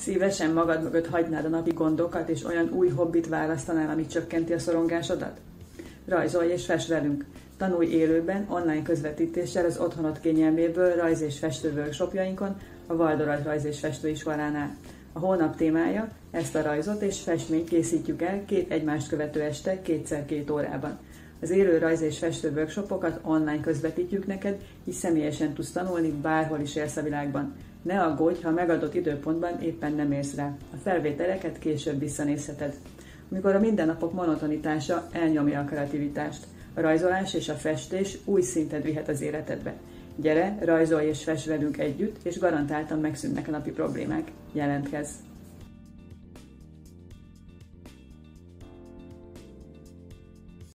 Szívesen magad mögött hagynád a napi gondokat, és olyan új hobbit választanál, ami csökkenti a szorongásodat? Rajzolj és fest velünk! Tanulj élőben, online közvetítéssel az Otthonod kényelméből rajz- és festő workshopjainkon a Valdoraj Rajz- és Festőiskolánál. A hónap témája: ezt a rajzot és festményt készítjük el 2 egymást követő este 2x2 órában. Az élő rajz- és festő workshopokat online közvetítjük neked, így személyesen tudsz tanulni, bárhol is élsz a világban. Ne aggódj, ha megadott időpontban éppen nem érsz rá. A felvételeket később visszanézheted. Amikor a mindennapok monotonitása elnyomja a kreativitást, a rajzolás és a festés új szintet vihet az életedbe. Gyere, rajzolj és fest velünk együtt, és garantáltan megszűnnek a napi problémák. Jelentkezz!